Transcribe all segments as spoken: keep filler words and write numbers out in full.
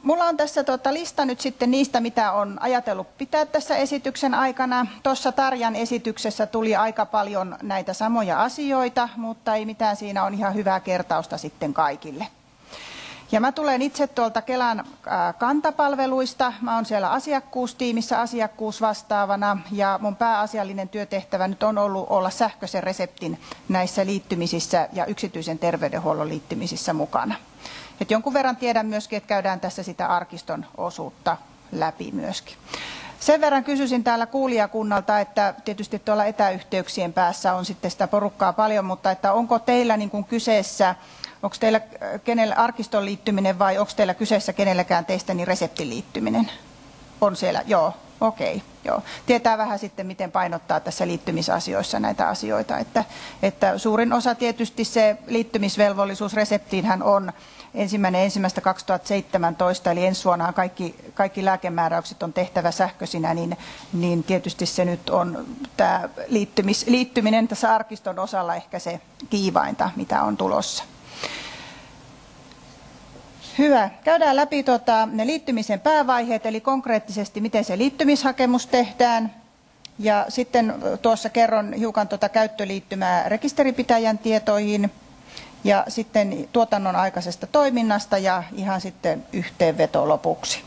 Mulla on tässä tota lista nyt sitten niistä, mitä on ajatellut pitää tässä esityksen aikana. Tuossa Tarjan esityksessä tuli aika paljon näitä samoja asioita, mutta ei mitään, siinä on ihan hyvää kertausta sitten kaikille. Ja mä tulen itse tuolta Kelan kantapalveluista. Mä oon siellä asiakkuustiimissä asiakkuusvastaavana ja mun pääasiallinen työtehtävä nyt on ollut olla sähköisen reseptin näissä liittymisissä ja yksityisen terveydenhuollon liittymisissä mukana. Et jonkun verran tiedän myöskin, että käydään tässä sitä arkiston osuutta läpi myöskin. Sen verran kysyisin täällä kuulijakunnalta, että tietysti tuolla etäyhteyksien päässä on sitten sitä porukkaa paljon, mutta että onko teillä niin kuin kyseessä, onko teillä kenellä arkiston liittyminen vai onko teillä kyseessä kenelläkään teistä niin reseptin liittyminen? On siellä, joo, okei, joo. Tietää vähän sitten, miten painottaa tässä liittymisasioissa näitä asioita, että, että suurin osa tietysti se liittymisvelvollisuus reseptiinhän on ensimmäinen ensimmäistä kaksituhattaseitsemäntoista, eli ensi vuonna kaikki, kaikki lääkemääräykset on tehtävä sähköisinä, niin, niin tietysti se nyt on tämä liittymis, liittyminen tässä arkiston osalla ehkä se kiivainta, mitä on tulossa. Hyvä. Käydään läpi tuota, ne liittymisen päävaiheet, eli konkreettisesti miten se liittymishakemus tehdään. Ja sitten tuossa kerron hiukan tuota käyttöliittymää rekisterinpitäjän tietoihin. Ja sitten tuotannon aikaisesta toiminnasta ja ihan sitten yhteenveto lopuksi.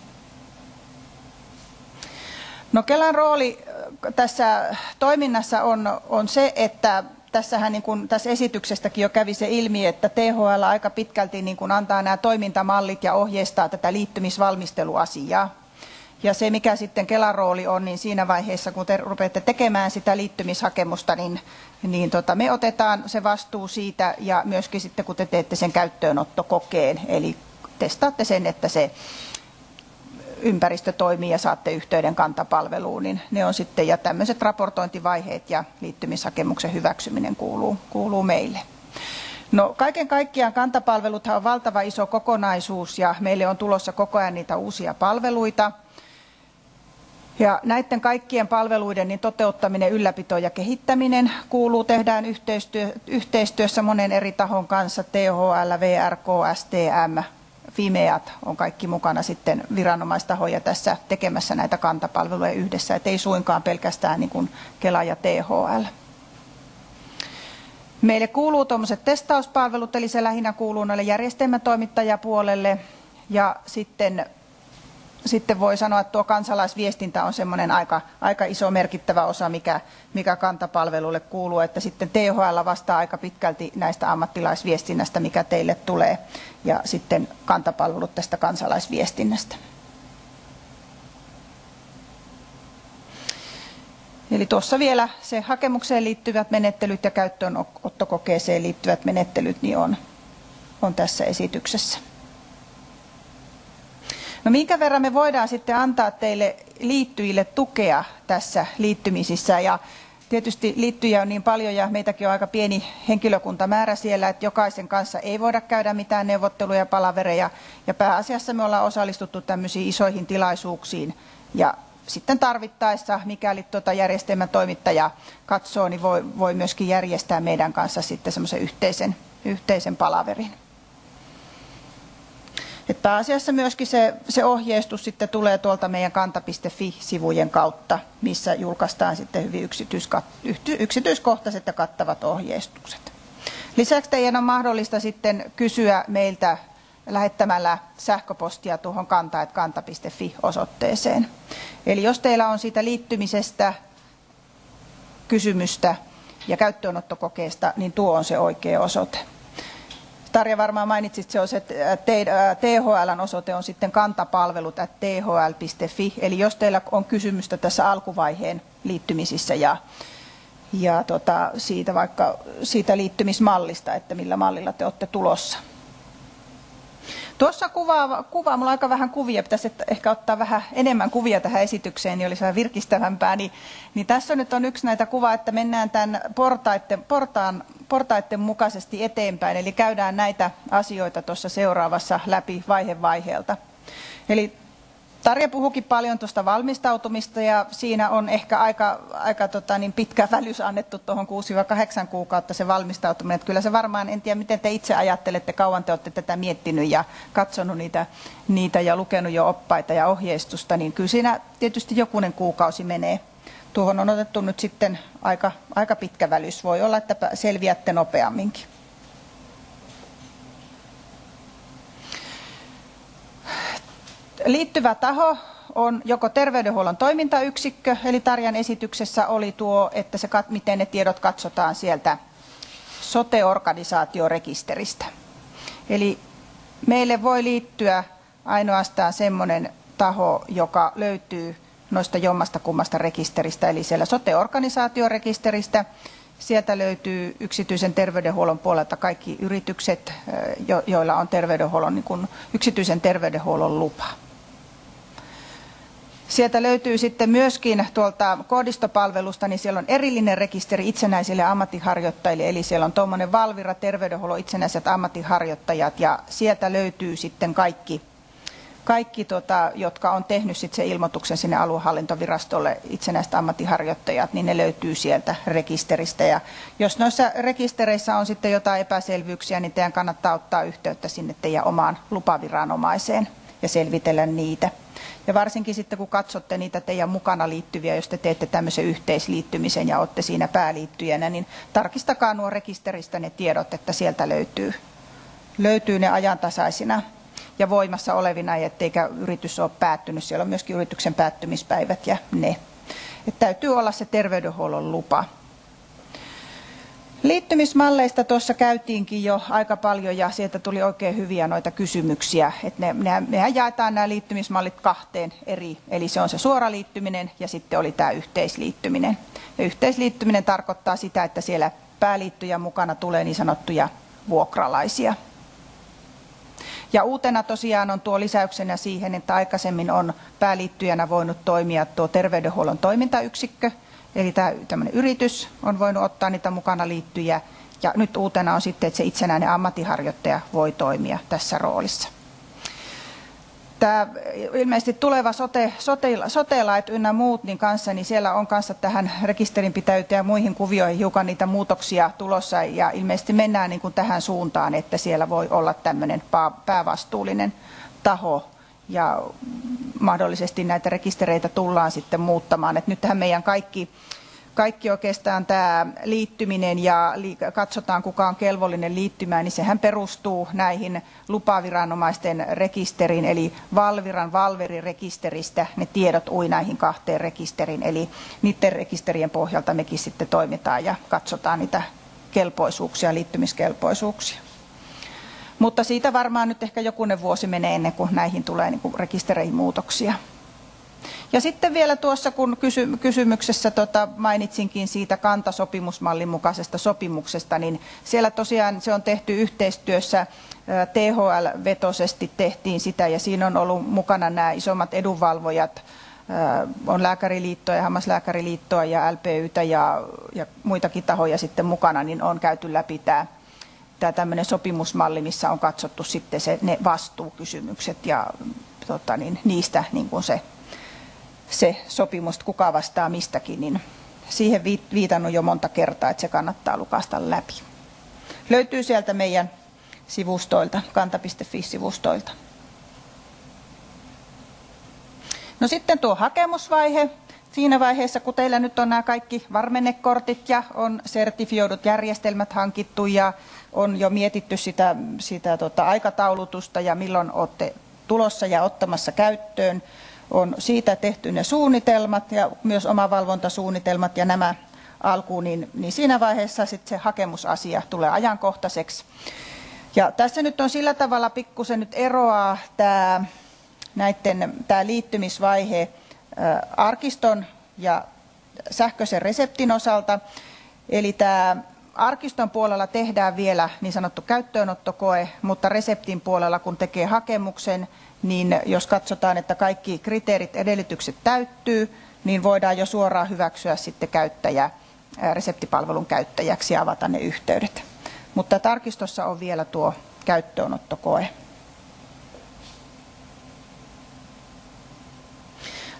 No Kelan rooli tässä toiminnassa on, on se, että tässähän niin kuin tässä esityksestäkin jo kävi se ilmi, että T H L aika pitkälti niin kuin antaa nämä toimintamallit ja ohjeistaa tätä liittymisvalmisteluasiaa. Ja se, mikä sitten Kelan rooli on, niin siinä vaiheessa, kun te rupeatte tekemään sitä liittymishakemusta, niin, niin tota, me otetaan se vastuu siitä ja myöskin sitten, kun te teette sen käyttöönottokokeen, eli testaatte sen, että se ympäristö toimii ja saatte yhteyden kantapalveluun, niin ne on sitten, ja tämmöiset raportointivaiheet ja liittymishakemuksen hyväksyminen kuuluu, kuuluu meille. No kaiken kaikkiaan kantapalveluthan on valtava iso kokonaisuus ja meille on tulossa koko ajan niitä uusia palveluita. Ja näiden kaikkien palveluiden niin toteuttaminen, ylläpito ja kehittäminen kuuluu, tehdään yhteistyö, yhteistyössä monen eri tahon kanssa, T H L, V R K, S T M, Fimeat on kaikki mukana sitten viranomaistahoja tässä tekemässä näitä kantapalveluja yhdessä, et ei suinkaan pelkästään niin kuin Kela ja T H L. Meille kuuluu tuommoiset testauspalvelut, eli se lähinnä kuuluu noille järjestelmätoimittajapuolelle ja sitten Sitten voi sanoa, että tuo kansalaisviestintä on semmoinen aika, aika iso merkittävä osa, mikä, mikä kantapalvelulle kuuluu, että sitten T H L vastaa aika pitkälti näistä ammattilaisviestinnästä, mikä teille tulee, ja sitten kantapalvelut tästä kansalaisviestinnästä. Eli tuossa vielä se hakemukseen liittyvät menettelyt ja käyttöönottokokeeseen liittyvät menettelyt niin on, on tässä esityksessä. No minkä verran me voidaan sitten antaa teille liittyjille tukea tässä liittymisissä, ja tietysti liittyjiä on niin paljon ja meitäkin on aika pieni henkilökuntamäärä siellä, että jokaisen kanssa ei voida käydä mitään neuvotteluja ja palavereja, ja pääasiassa me ollaan osallistuttu tämmöisiin isoihin tilaisuuksiin, ja sitten tarvittaessa, mikäli tuota järjestelmän toimittaja katsoo, niin voi, voi myöskin järjestää meidän kanssa sitten semmoisen yhteisen, yhteisen palaverin. Et pääasiassa myöskin se, se ohjeistus sitten tulee tuolta meidän kanta piste fi-sivujen kautta, missä julkaistaan sitten hyvin yksityiskohtaiset ja kattavat ohjeistukset. Lisäksi teidän on mahdollista sitten kysyä meiltä lähettämällä sähköpostia tuohon kanta piste kanta piste fi-osoitteeseen. Eli jos teillä on siitä liittymisestä kysymystä ja käyttöönottokokeesta, niin tuo on se oikea osoite. Tarja varmaan mainitsit, se on se, että T H L:n osoite on sitten kantapalvelut at t h l piste fi. Eli jos teillä on kysymystä tässä alkuvaiheen liittymisissä ja, ja tota, siitä vaikka siitä liittymismallista, että millä mallilla te olette tulossa. Tuossa kuvaa, kuvaa, mulla on aika vähän kuvia, pitäisi ehkä ottaa vähän enemmän kuvia tähän esitykseen, niin olisi vähän virkistävämpää. Niin, niin tässä nyt on yksi näitä kuvaa, että mennään tämän portaiden, portaan, portaiden mukaisesti eteenpäin, eli käydään näitä asioita tuossa seuraavassa läpi vaihe vaiheelta. Eli Tarja puhuikin paljon tuosta valmistautumista ja siinä on ehkä aika, aika tota, niin pitkä välys annettu tuohon kuusi kahdeksan kuukautta se valmistautuminen. Että kyllä se varmaan, en tiedä miten te itse ajattelette, kauan te olette tätä miettinyt ja katsonut niitä, niitä ja lukenut jo oppaita ja ohjeistusta, niin kyllä siinä tietysti jokunen kuukausi menee. Tuohon on otettu nyt sitten aika, aika pitkä välys. Voi olla, että selviätte nopeamminkin. Liittyvä taho on joko terveydenhuollon toimintayksikkö, eli Tarjan esityksessä oli tuo, että se, miten ne tiedot katsotaan sieltä sote-organisaatiorekisteristä. Eli meille voi liittyä ainoastaan semmoinen taho, joka löytyy noista jommasta kummasta rekisteristä, eli siellä sote-organisaatiorekisteristä. Sieltä löytyy yksityisen terveydenhuollon puolelta kaikki yritykset, joilla on terveydenhuollon, niin kuin yksityisen terveydenhuollon lupa. Sieltä löytyy sitten myöskin tuolta koodistopalvelusta, niin siellä on erillinen rekisteri itsenäisille ammattiharjoittajille, eli siellä on tuommoinen Valvira, terveydenhuollon itsenäiset ammattiharjoittajat, ja sieltä löytyy sitten kaikki, kaikki tota, jotka on tehnyt sitten se ilmoituksen sinne aluehallintovirastolle, itsenäiset ammattiharjoittajat, niin ne löytyy sieltä rekisteristä. Ja jos noissa rekistereissä on sitten jotain epäselvyyksiä, niin teidän kannattaa ottaa yhteyttä sinne teidän omaan lupaviranomaiseen ja selvitellä niitä. Ja varsinkin sitten kun katsotte niitä teidän mukana liittyviä, jos te teette tämmöisen yhteisliittymisen ja olette siinä pääliittyjänä, niin tarkistakaa nuo rekisteristä ne tiedot, että sieltä löytyy, löytyy ne ajantasaisina ja voimassa olevina, etteikä yritys ole päättynyt. Siellä on myöskin yrityksen päättymispäivät ja ne. Että täytyy olla se terveydenhuollon lupa. Liittymismalleista tuossa käytiinkin jo aika paljon ja sieltä tuli oikein hyviä noita kysymyksiä. Et ne, nehän jaetaan nämä liittymismallit kahteen eri, eli se on se suora liittyminen ja sitten oli tämä yhteisliittyminen. Ja yhteisliittyminen tarkoittaa sitä, että siellä pääliittyjän mukana tulee niin sanottuja vuokralaisia. Ja uutena tosiaan on tuo lisäyksenä siihen, että aikaisemmin on pääliittyjänä voinut toimia tuo terveydenhuollon toimintayksikkö, eli tämä tämmöinen yritys on voinut ottaa niitä mukana liittyjä, ja nyt uutena on sitten, että se itsenäinen ammattiharjoittaja voi toimia tässä roolissa. Tämä ilmeisesti tuleva sote, sote, sote-lait ynnä muut niin kanssa, niin siellä on kanssa tähän rekisterinpitäyteen ja muihin kuvioihin hiukan niitä muutoksia tulossa, ja ilmeisesti mennään niin kuin tähän suuntaan, että siellä voi olla tämmöinen päävastuullinen taho, ja mahdollisesti näitä rekistereitä tullaan sitten muuttamaan. Et nythän meidän kaikki, kaikki oikeastaan tämä liittyminen ja katsotaan kuka on kelvollinen liittymään, niin sehän perustuu näihin lupaviranomaisten rekisteriin, eli Valviran Valveri-rekisteristä ne tiedot ui näihin kahteen rekisteriin, eli niiden rekisterien pohjalta mekin sitten toimitaan ja katsotaan niitä kelpoisuuksia, liittymiskelpoisuuksia. Mutta siitä varmaan nyt ehkä jokunen vuosi menee ennen kuin näihin tulee niin kuin rekistereihin muutoksia. Ja sitten vielä tuossa, kun kysy- kysymyksessä tota, mainitsinkin siitä kantasopimusmallin mukaisesta sopimuksesta, niin siellä tosiaan se on tehty yhteistyössä, T H L-vetoisesti tehtiin sitä, ja siinä on ollut mukana nämä isommat edunvalvojat, on Lääkäriliittoa ja Hammaslääkäriliittoa ja L P Y:tä ja, ja muitakin tahoja sitten mukana, niin on käyty läpi tämä tämä tämmöinen sopimusmalli, missä on katsottu sitten se, ne vastuukysymykset ja tota, niin, niistä niin kuin se, se sopimus, kuka vastaa mistäkin, niin siihen viitannut jo monta kertaa, että se kannattaa lukasta läpi. Löytyy sieltä meidän sivustoilta, kanta piste fi-sivustoilta. No sitten tuo hakemusvaihe. Siinä vaiheessa, kun teillä nyt on nämä kaikki varmennekortit ja on sertifioidut järjestelmät hankittu ja on jo mietitty sitä, sitä tota aikataulutusta ja milloin olette tulossa ja ottamassa käyttöön, on siitä tehty ne suunnitelmat ja myös omavalvontasuunnitelmat ja nämä alkuun, niin, niin siinä vaiheessa sitten se hakemusasia tulee ajankohtaiseksi. Ja tässä nyt on sillä tavalla pikkusen nyt eroaa tämä, näiden, tämä liittymisvaihe arkiston ja sähköisen reseptin osalta. Eli tämä arkiston puolella tehdään vielä niin sanottu käyttöönottokoe, mutta reseptin puolella kun tekee hakemuksen, niin jos katsotaan, että kaikki kriteerit, edellytykset täyttyy, niin voidaan jo suoraan hyväksyä sitten käyttäjä, reseptipalvelun käyttäjäksi ja avata ne yhteydet. Mutta tarkistossa on vielä tuo käyttöönottokoe.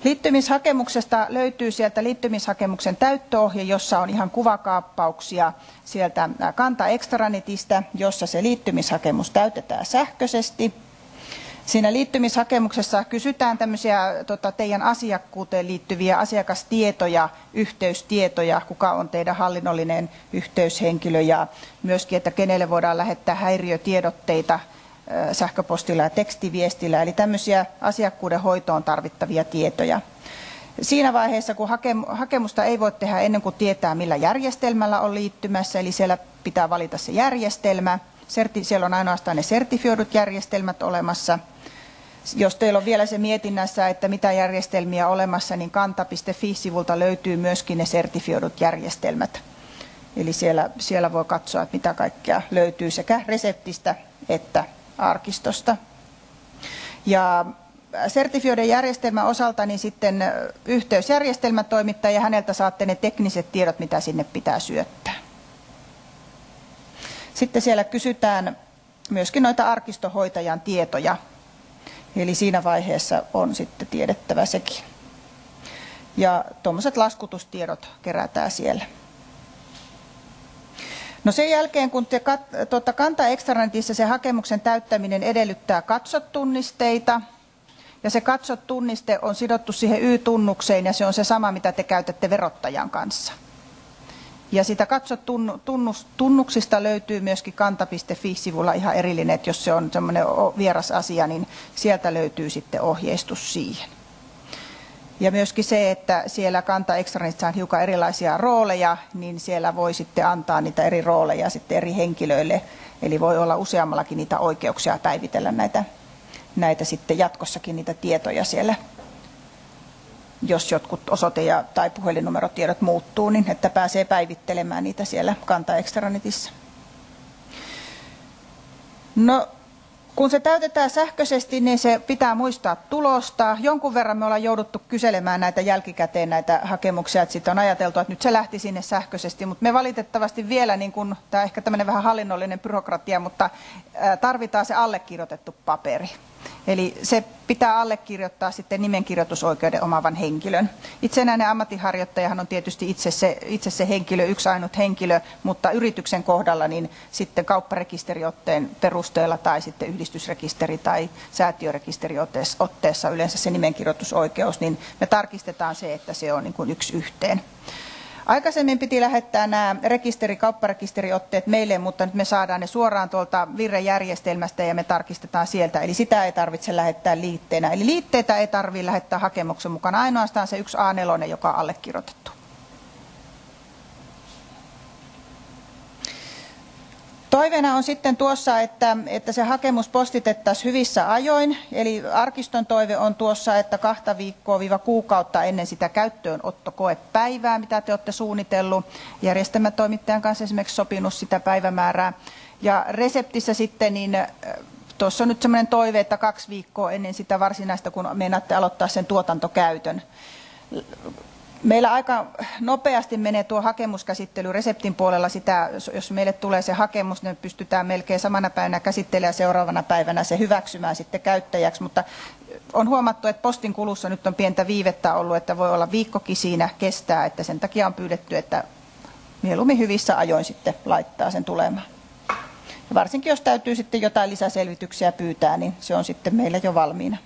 Liittymishakemuksesta löytyy sieltä liittymishakemuksen täyttöohje, jossa on ihan kuvakaappauksia sieltä Kanta Extranetistä, jossa se liittymishakemus täytetään sähköisesti. Siinä liittymishakemuksessa kysytään tämmöisiä tota, teidän asiakkuuteen liittyviä asiakastietoja, yhteystietoja, kuka on teidän hallinnollinen yhteyshenkilö ja myöskin, että kenelle voidaan lähettää häiriötiedotteita sähköpostilla ja tekstiviestillä, eli tämmöisiä asiakkuuden hoitoon tarvittavia tietoja. Siinä vaiheessa, kun hakemusta ei voi tehdä ennen kuin tietää, millä järjestelmällä on liittymässä, eli siellä pitää valita se järjestelmä. Siellä on ainoastaan ne sertifioidut järjestelmät olemassa. Jos teillä on vielä se mietinnässä, että mitä järjestelmiä on olemassa, niin kanta piste fi-sivulta löytyy myöskin ne sertifioidut järjestelmät. Eli siellä, siellä voi katsoa, että mitä kaikkea löytyy sekä reseptistä että arkistosta. Ja sertifioiden järjestelmän osalta niin sitten yhteysjärjestelmätoimittaja, häneltä saatte ne tekniset tiedot, mitä sinne pitää syöttää. Sitten siellä kysytään myöskin noita arkistohoitajan tietoja, eli siinä vaiheessa on sitten tiedettävä sekin. Ja tuommoiset laskutustiedot kerätään siellä. No sen jälkeen, kun te kat, tuota, Kanta Extranetissa se hakemuksen täyttäminen edellyttää katsot-tunnisteita, ja se katsot-tunniste on sidottu siihen Y-tunnukseen, ja se on se sama, mitä te käytätte verottajan kanssa. Ja sitä katsot-tunnuksista löytyy myöskin kanta piste fi-sivulla ihan erillinen, että jos se on semmoinen vieras asia, niin sieltä löytyy sitten ohjeistus siihen. Ja myöskin se, että siellä Kanta Extranetissa on hiukan erilaisia rooleja, niin siellä voi sitten antaa niitä eri rooleja sitten eri henkilöille. Eli voi olla useammallakin niitä oikeuksia päivitellä näitä, näitä sitten jatkossakin niitä tietoja siellä. Jos jotkut osoite- ja, tai puhelinnumerotiedot muuttuu, niin että pääsee päivittelemään niitä siellä Kanta Extranetissa. No, kun se täytetään sähköisesti, niin se pitää muistaa tulosta. Jonkun verran me ollaan jouduttu kyselemään näitä jälkikäteen näitä hakemuksia, että sitten on ajateltu, että nyt se lähti sinne sähköisesti, mutta me valitettavasti vielä, niin kun, tämä on ehkä tämmöinen vähän hallinnollinen byrokratia, mutta tarvitaan se allekirjoitettu paperi. Eli se pitää allekirjoittaa sitten nimenkirjoitusoikeuden omaavan henkilön. Itsenäinen ammatinharjoittajahan on tietysti itse se, itse se henkilö, yksi ainut henkilö, mutta yrityksen kohdalla niin sitten kaupparekisteriotteen perusteella tai sitten yhdistysrekisteri- tai säätiörekisteriotteessa yleensä se nimenkirjoitusoikeus, niin me tarkistetaan se, että se on niin kuin yksi yhteen. Aikaisemmin piti lähettää nämä rekisteri, kaupparekisteriotteet meille, mutta nyt me saadaan ne suoraan tuolta Virre-järjestelmästä ja me tarkistetaan sieltä. Eli sitä ei tarvitse lähettää liitteenä. Eli liitteitä ei tarvitse lähettää hakemuksen mukana, ainoastaan se yksi A neljä, joka on allekirjoitettu. Toiveena on sitten tuossa, että, että se hakemus postitettaisiin hyvissä ajoin, eli arkiston toive on tuossa, että kahta viikkoa viiva kuukautta ennen sitä käyttöönottokoepäivää, mitä te olette suunnitellut, järjestelmätoimittajan kanssa esimerkiksi sopinut sitä päivämäärää. Ja reseptissä sitten, niin tuossa on nyt sellainen toive, että kaksi viikkoa ennen sitä varsinaista, kun meinaatte aloittaa sen tuotantokäytön. Meillä aika nopeasti menee tuo hakemuskäsittely reseptin puolella sitä, jos meille tulee se hakemus, niin pystytään melkein samana päivänä käsittelemään ja seuraavana päivänä se hyväksymään sitten käyttäjäksi, mutta on huomattu, että postin kulussa nyt on pientä viivettä ollut, että voi olla viikkokin siinä kestää, että sen takia on pyydetty, että mieluummin hyvissä ajoin sitten laittaa sen tulemaan. Ja varsinkin jos täytyy sitten jotain lisäselvityksiä pyytää, niin se on sitten meillä jo valmiina.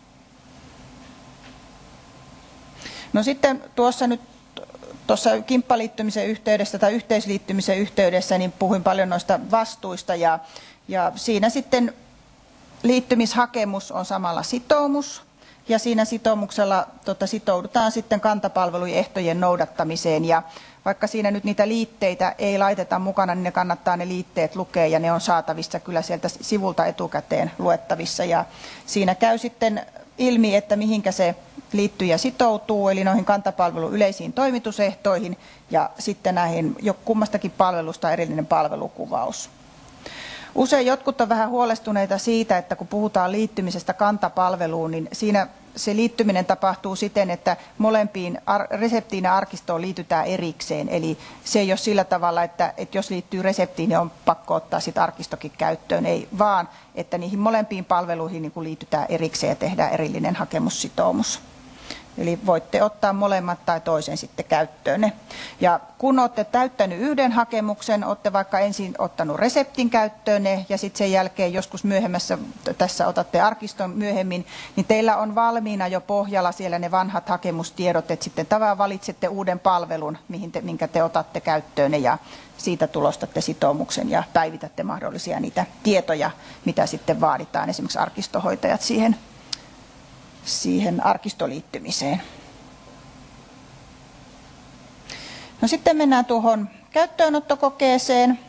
No sitten tuossa nyt tuossa kimppaliittymisen yhteydessä tai yhteisliittymisen yhteydessä niin puhuin paljon noista vastuista ja, ja siinä sitten liittymishakemus on samalla sitoumus ja siinä sitoumuksella tota, sitoudutaan sitten kantapalvelujen ehtojen noudattamiseen ja vaikka siinä nyt niitä liitteitä ei laiteta mukana, niin ne kannattaa ne liitteet lukea ja ne on saatavissa kyllä sieltä sivulta etukäteen luettavissa ja siinä käy sitten ilmi, että mihinkä se liittyjä sitoutuu, eli noihin kantapalvelun yleisiin toimitusehtoihin ja sitten näihin jo kummastakin palvelusta erillinen palvelukuvaus. Usein jotkut on vähän huolestuneita siitä, että kun puhutaan liittymisestä kantapalveluun, niin siinä se liittyminen tapahtuu siten, että molempiin reseptiin ja arkistoon liitytään erikseen. Eli se ei ole sillä tavalla, että, että jos liittyy reseptiin, niin on pakko ottaa sit arkistokin käyttöön. Ei vaan, että niihin molempiin palveluihin niin kuin liitytään erikseen ja tehdään erillinen hakemussitoumus. Eli voitte ottaa molemmat tai toisen sitten käyttöönne. Ja kun olette täyttänyt yhden hakemuksen, olette vaikka ensin ottanut reseptin käyttöönne ja sitten sen jälkeen joskus myöhemmässä, tässä otatte arkiston myöhemmin, niin teillä on valmiina jo pohjalla siellä ne vanhat hakemustiedot, että sitten tavallaan valitsette uuden palvelun, mihin te, minkä te otatte käyttöönne ja siitä tulostatte sitoumuksen ja päivitätte mahdollisia niitä tietoja, mitä sitten vaaditaan, esimerkiksi arkistohoitajat siihen siihen arkistoliittymiseen. No sitten mennään tuohon käyttöönottokokeeseen.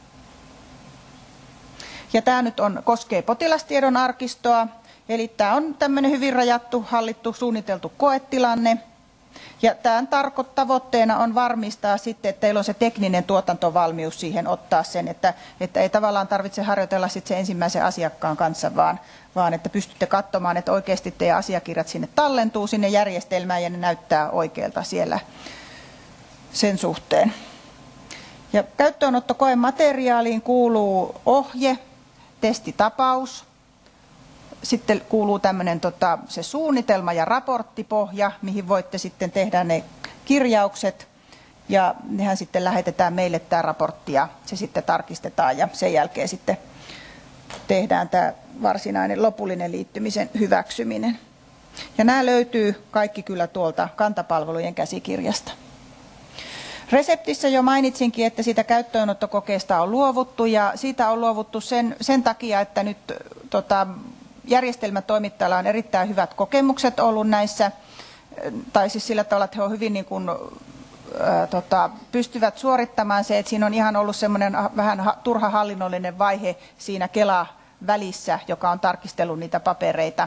Ja tämä nyt on, koskee potilastiedon arkistoa. Eli tämä on tämmöinen hyvin rajattu, hallittu, suunniteltu koetilanne. Ja tämän tavoitteena on varmistaa sitten, että teillä on se tekninen tuotantovalmius siihen ottaa sen, että, että ei tavallaan tarvitse harjoitella sitten sen ensimmäisen asiakkaan kanssa, vaan, vaan että pystytte katsomaan, että oikeasti teidän asiakirjat sinne tallentuu sinne järjestelmään ja ne näyttää oikealta siellä sen suhteen. Ja käyttöönottokoemateriaaliin kuuluu ohje, testitapaus. Sitten kuuluu tämmöinen tota, se suunnitelma ja raporttipohja, mihin voitte sitten tehdä ne kirjaukset. Ja nehän sitten lähetetään meille tämä raportti ja se sitten tarkistetaan ja sen jälkeen sitten tehdään tämä varsinainen lopullinen liittymisen hyväksyminen. Ja nämä löytyy kaikki kyllä tuolta Kanta-palvelujen käsikirjasta. Reseptissä jo mainitsinkin, että siitä käyttöönottokokeesta on luovuttu ja siitä on luovuttu sen, sen takia, että nyt tota, järjestelmätoimittajalla on erittäin hyvät kokemukset ollut näissä, tai siis sillä tavalla, että he on hyvin niin kuin, ää, tota, pystyvät suorittamaan se, että siinä on ihan ollut semmoinen vähän ha, turha hallinnollinen vaihe siinä Kela-välissä, joka on tarkistellut niitä papereita.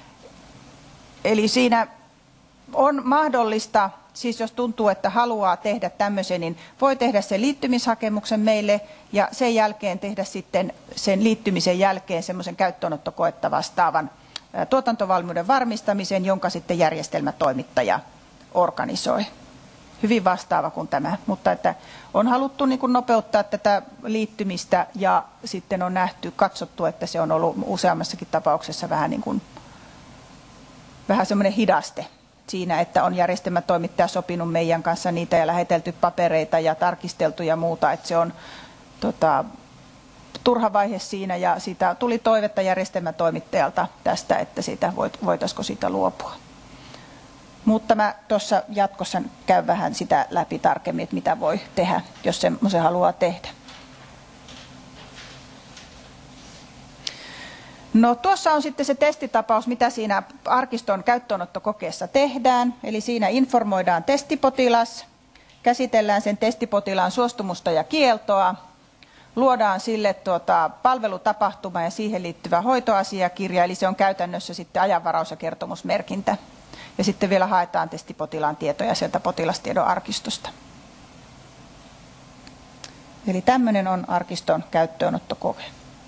Eli siinä on mahdollista, siis jos tuntuu, että haluaa tehdä tämmöisen, niin voi tehdä sen liittymishakemuksen meille ja sen jälkeen tehdä sitten sen liittymisen jälkeen semmoisen käyttöönottokoetta vastaavan tuotantovalmiuden varmistamisen, jonka sitten järjestelmätoimittaja organisoi. Hyvin vastaava kuin tämä, mutta että on haluttu niin kuin nopeuttaa tätä liittymistä ja sitten on nähty, katsottu, että se on ollut useammassakin tapauksessa vähän niin kuin vähän semmoinen hidaste siinä, että on järjestelmätoimittaja sopinut meidän kanssa niitä ja lähetelty papereita ja tarkisteltu ja muuta, että se on tota, turha vaihe siinä ja siitä tuli toivetta järjestelmätoimittajalta tästä, että siitä voitaisiko siitä luopua. Mutta mä tuossa jatkossa käyn vähän sitä läpi tarkemmin, että mitä voi tehdä, jos semmoisen haluaa tehdä. No tuossa on sitten se testitapaus, mitä siinä arkiston käyttöönottokokeessa tehdään. Eli siinä informoidaan testipotilas, käsitellään sen testipotilaan suostumusta ja kieltoa, luodaan sille tuota palvelutapahtuma ja siihen liittyvä hoitoasiakirja, eli se on käytännössä sitten ajanvaraus- ja kertomusmerkintä. Ja sitten vielä haetaan testipotilaan tietoja sieltä potilastiedon arkistosta. Eli tämmöinen on arkiston käyttöönottokoke.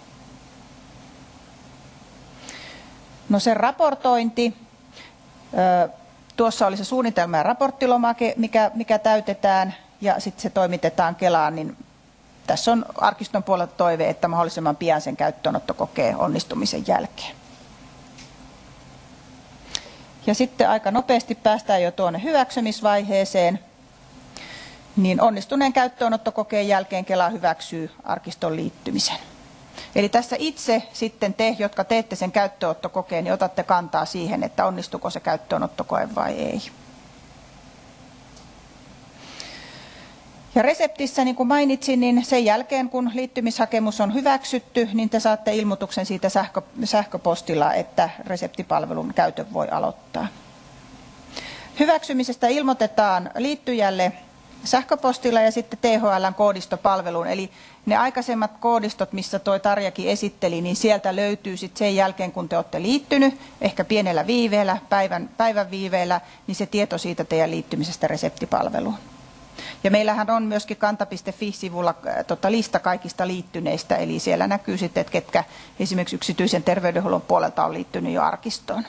No se raportointi, tuossa oli se suunnitelma ja raporttilomake, mikä, mikä täytetään ja sitten se toimitetaan Kelaan, niin tässä on arkiston puolelta toive, että mahdollisimman pian sen käyttöönottokokeen onnistumisen jälkeen. Ja sitten aika nopeasti päästään jo tuonne hyväksymisvaiheeseen, niin onnistuneen käyttöönottokokeen jälkeen Kela hyväksyy arkiston liittymisen. Eli tässä itse sitten te, jotka teette sen käyttöönottokokeen, niin otatte kantaa siihen, että onnistuuko se käyttöönottokoe vai ei. Ja reseptissä, niin kuin mainitsin, niin sen jälkeen kun liittymishakemus on hyväksytty, niin te saatte ilmoituksen siitä sähkö, sähköpostilla, että reseptipalvelun käytön voi aloittaa. Hyväksymisestä ilmoitetaan liittyjälle sähköpostilla ja sitten T H L:n koodistopalveluun. Eli ne aikaisemmat koodistot, missä toi Tarjakin esitteli, niin sieltä löytyy sitten sen jälkeen, kun te olette liittynyt, ehkä pienellä viiveellä, päivän, päivän viiveellä, niin se tieto siitä teidän liittymisestä reseptipalveluun. Ja meillähän on myöskin kanta piste fi-sivulla tota, lista kaikista liittyneistä, eli siellä näkyy sitten, että ketkä esimerkiksi yksityisen terveydenhuollon puolelta on liittynyt jo arkistoon.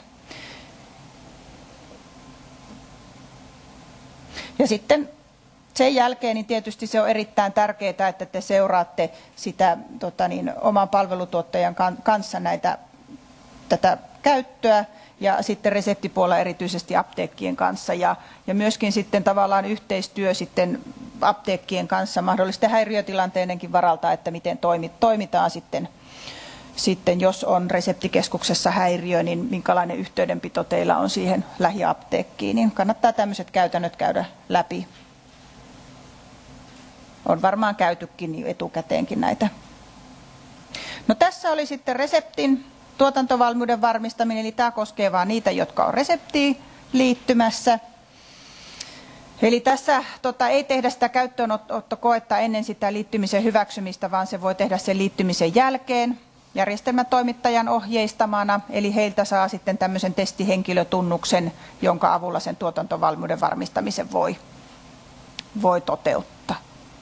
Ja sitten sen jälkeen niin tietysti se on erittäin tärkeää, että te seuraatte sitä tota niin, oman palvelutuottajan kanssa näitä, tätä käyttöä ja sitten reseptipuolella erityisesti apteekkien kanssa ja, ja myöskin sitten tavallaan yhteistyö sitten apteekkien kanssa mahdollisten häiriötilanteidenkin varalta, että miten toimitaan sitten, sitten, jos on reseptikeskuksessa häiriö, niin minkälainen yhteydenpito teillä on siihen lähiapteekkiin, niin kannattaa tämmöiset käytännöt käydä läpi. On varmaan käytykin etukäteenkin näitä. No tässä oli sitten reseptin tuotantovalmiuden varmistaminen, eli tämä koskee vain niitä, jotka on reseptiin liittymässä. Eli tässä tota, ei tehdä sitä käyttöönottokoetta ennen sitä liittymisen hyväksymistä, vaan se voi tehdä sen liittymisen jälkeen järjestelmätoimittajan ohjeistamana, eli heiltä saa sitten tämmöisen testihenkilötunnuksen, jonka avulla sen tuotantovalmiuden varmistamisen voi, voi toteuttaa.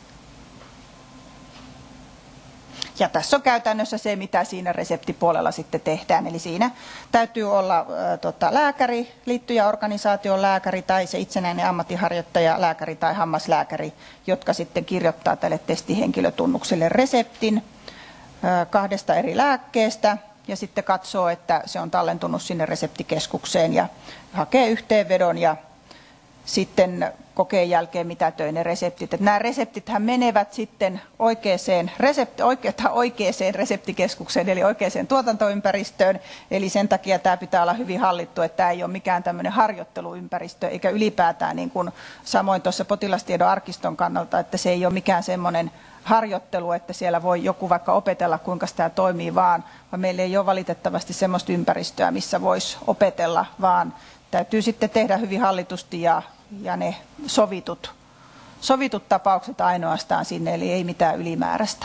Ja tässä on käytännössä se, mitä siinä reseptipuolella sitten tehdään. Eli siinä täytyy olla ä, tota, lääkäri, liittyjäorganisaation lääkäri tai se itsenäinen ammattiharjoittaja, lääkäri tai hammaslääkäri, jotka sitten kirjoittaa tälle testihenkilötunnukselle reseptin ä, kahdesta eri lääkkeestä ja sitten katsoo, että se on tallentunut sinne reseptikeskukseen ja hakee yhteenvedon ja sitten kokeen jälkeen mitätöi ne reseptit. Että nämä reseptithän menevät sitten oikeaan, resepti, oike, oikeaan reseptikeskukseen, eli oikeaan tuotantoympäristöön. Eli sen takia tämä pitää olla hyvin hallittu, että tämä ei ole mikään tämmöinen harjoitteluympäristö, eikä ylipäätään niin kuin samoin tuossa potilastiedon arkiston kannalta, että se ei ole mikään semmoinen harjoittelu, että siellä voi joku vaikka opetella, kuinka tämä toimii, vaan, vaan meillä ei ole valitettavasti semmoista ympäristöä, missä voisi opetella, vaan täytyy sitten tehdä hyvin hallitusti ja, ja ne sovitut, sovitut tapaukset ainoastaan sinne, eli ei mitään ylimääräistä.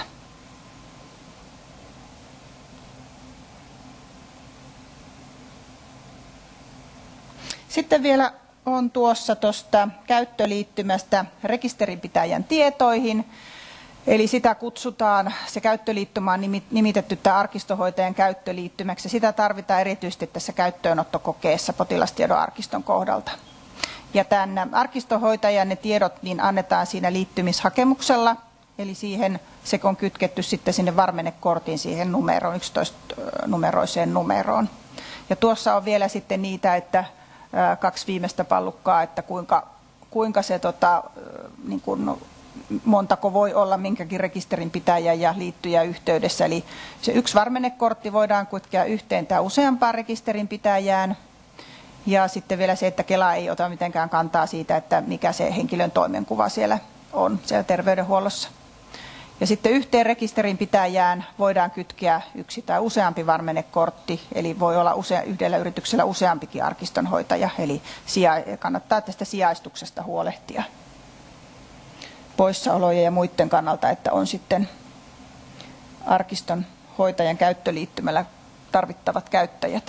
Sitten vielä on tuossa tuosta käyttöliittymästä rekisterinpitäjän tietoihin. Eli sitä kutsutaan, se käyttöliittymä on nimitetty tämä arkistohoitajan käyttöliittymäksi. Sitä tarvitaan erityisesti tässä käyttöönottokokeessa potilastiedon arkiston kohdalta. Ja tämän arkistohoitajan ne tiedot niin annetaan siinä liittymishakemuksella, eli siihen se on kytketty sitten sinne varmennekortin siihen numeroon, yksitoista-numeroiseen numeroon. Ja tuossa on vielä sitten niitä, että kaksi viimeistä pallukkaa, että kuinka, kuinka se tota, niin kuin, montako voi olla minkäkin rekisterinpitäjä ja liittyjä yhteydessä. Eli se yksi varmennekortti voidaan kytkeä yhteen tai useampaan rekisterinpitäjään. Ja sitten vielä se, että Kela ei ota mitenkään kantaa siitä, että mikä se henkilön toimenkuva siellä on siellä terveydenhuollossa. Ja sitten yhteen rekisterinpitäjään voidaan kytkeä yksi tai useampi varmennekortti, eli voi olla usea, yhdellä yrityksellä useampikin arkistonhoitaja, eli sija- kannattaa tästä sijaistuksesta huolehtia poissaolojen ja muiden kannalta, että on sitten arkiston hoitajan käyttöliittymällä tarvittavat käyttäjät.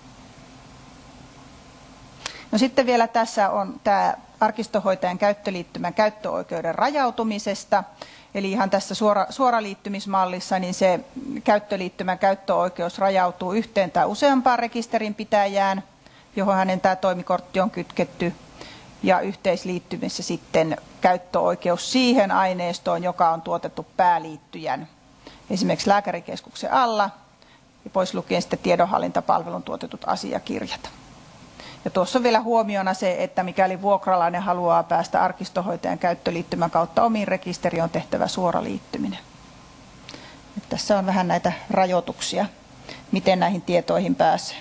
No sitten vielä tässä on tämä arkistonhoitajan käyttöliittymän käyttöoikeuden rajautumisesta. Eli ihan tässä suora, suoraliittymismallissa niin se käyttöliittymän käyttöoikeus rajautuu yhteen tai useampaan rekisterinpitäjään, johon hänen tämä toimikortti on kytketty. Ja yhteisliittymissä sitten käyttöoikeus siihen aineistoon, joka on tuotettu pääliittyjän, esimerkiksi lääkärikeskuksen alla, ja pois lukien sitten tiedonhallintapalvelun tuotetut asiakirjat. Ja tuossa on vielä huomiona se, että mikäli vuokralainen haluaa päästä arkistonhoitajan käyttöliittymän kautta omiin rekisteriin, on tehtävä suora liittyminen. Nyt tässä on vähän näitä rajoituksia, miten näihin tietoihin pääsee.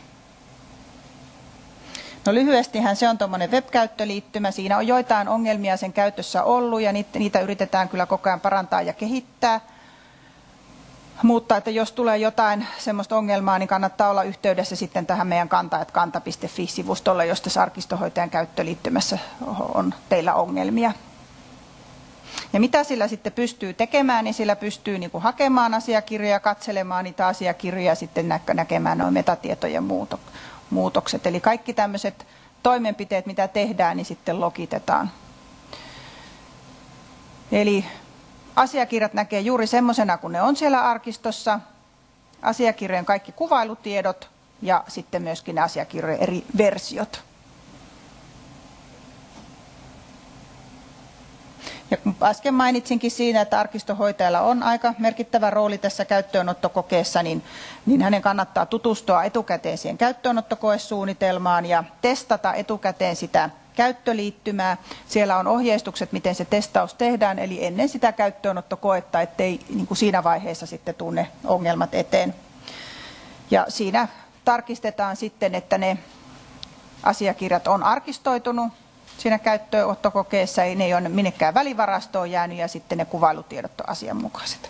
No lyhyestihän se on tuommoinen web-käyttöliittymä. Siinä on joitain ongelmia sen käytössä ollut ja niitä yritetään kyllä koko ajan parantaa ja kehittää. Mutta että jos tulee jotain semmoista ongelmaa, niin kannattaa olla yhteydessä sitten tähän meidän kanta, että kanta piste fi-sivustolle, jos tässä arkistonhoitajan käyttöliittymässä on teillä ongelmia. Ja mitä sillä sitten pystyy tekemään, niin sillä pystyy niin kuin hakemaan asiakirjoja, katselemaan niitä asiakirjoja ja sitten näkemään nuo metatietojen muutokset. Eli kaikki tämmöiset toimenpiteet, mitä tehdään, niin sitten logitetaan. Eli asiakirjat näkee juuri semmoisena, kun ne on siellä arkistossa, asiakirjojen kaikki kuvailutiedot ja sitten myöskin ne asiakirjojen eri versiot. Ja kun äsken mainitsinkin siinä, että arkistonhoitajalla on aika merkittävä rooli tässä käyttöönottokokeessa, niin, niin hänen kannattaa tutustua etukäteen siihen käyttöönottokoesuunnitelmaan ja testata etukäteen sitä käyttöliittymää. Siellä on ohjeistukset, miten se testaus tehdään, eli ennen sitä käyttöönottokoetta, ettei niin kuin siinä vaiheessa sitten tule ne ongelmat eteen. Ja siinä tarkistetaan sitten, että ne asiakirjat on arkistoitunut siinä käyttöönottokokeessa, ei ne ei ole minnekään välivarastoon jäänyt ja sitten ne kuvailutiedot on asianmukaiset.